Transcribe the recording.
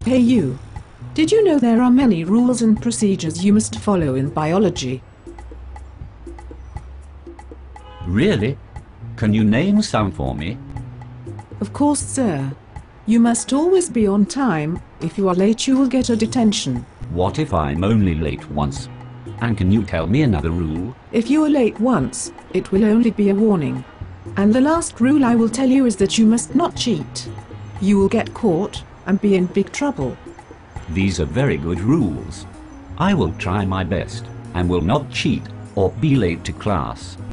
Hey you! Did you know there are many rules and procedures you must follow in biology? Really? Can you name some for me? Of course, sir. You must always be on time. If you are late, you will get a detention. What if I'm only late once? And can you tell me another rule? If you are late once, it will only be a warning. And the last rule I will tell you is that you must not cheat. You will get caught and be in big trouble. These are very good rules. I will try my best and will not cheat or be late to class.